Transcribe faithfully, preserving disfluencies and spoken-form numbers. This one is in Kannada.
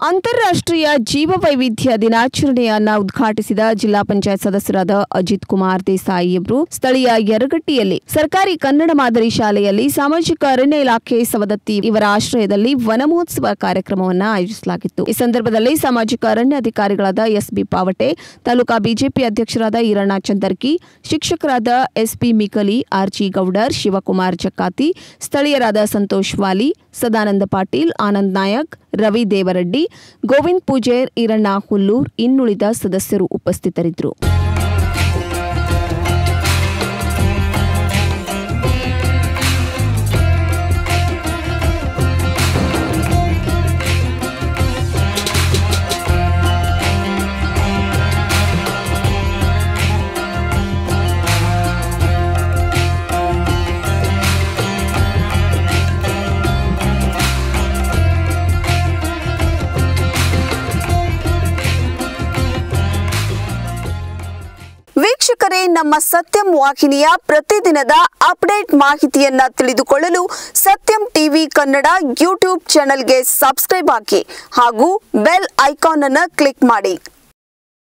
ಅಂತಾರಾಷ್ಟ್ರೀಯ ಜೀವವೈವಿಧ್ಯ ದಿನಾಚರಣೆಯನ್ನ ಉದ್ಘಾಟಿಸಿದ ಜಿಲ್ಲಾ ಪಂಚಾಯತ್ ಸದಸ್ಯರಾದ ಅಜಿತ್ ಕುಮಾರ್ ದೇಸಾಯಿ ಅವರು ಸ್ಥಳೀಯ ಯರಗಟ್ಟಿಯಲ್ಲಿ ಸರ್ಕಾರಿ ಕನ್ನಡ ಮಾದರಿ ಶಾಲೆಯಲ್ಲಿ ಸಾಮಾಜಿಕ ಅರಣ್ಯ ಇಲಾಖೆ ಸವದತ್ತಿ ಇವರ ಆಶ್ರಯದಲ್ಲಿ ವನ ಮಹೋತ್ಸವ ಕಾರ್ಯಕ್ರಮವನ್ನು ಆಯೋಜಿಸಲಾಗಿತ್ತು। ಈ ಸಂದರ್ಭದಲ್ಲಿ ಸಾಮಾಜಿಕ ಅರಣ್ಯ ಅಧಿಕಾರಿಗಳಾದ S B Pavate, taluka BJP ಅಧ್ಯಕ್ಷರಾದ ಈರಣ್ಣ ಚಂದರ್ಕಿ, ಶಿಕ್ಷಕರಾದ S P Mikali, R G Gowdar, Shivakumar Jakkati, ಸ್ಥಳೀಯರಾದ ಸಂತೋಷ್ ವಾಲಿ, ಸದಾನಂದ ಪಾಟೀಲ್, ಆನಂದ್ ನಾಯಕ್, ರವಿ ದೇವರಡ್ಡಿ, ಗೋವಿಂದ್ ಪೂಜೇರ್, ಈರಣ್ಣ ಹುಲ್ಲೂರ್ ಇನ್ನುಳಿದ ಸದಸ್ಯರು ಉಪಸ್ಥಿತರಿದ್ದರು। ವೀಕ್ಷಕರೇ, ನಮ್ಮ ಸತ್ಯಂ ವಾಹಿನಿಯ ಪ್ರತಿದಿನದ ಅಪ್ಡೇಟ್ ಮಾಹಿತಿಯನ್ನ ತಿಳಿದುಕೊಳ್ಳಲು ಸತ್ಯಂ ಟಿವಿ ಕನ್ನಡ ಯೂಟ್ಯೂಬ್ ಚಾನೆಲ್ಗೆ ಸಬ್ಸ್ಕ್ರೈಬ್ ಆಗಿ ಹಾಗೂ ಬೆಲ್ ಐಕಾನ್ ಅನ್ನು ಕ್ಲಿಕ್ ಮಾಡಿ।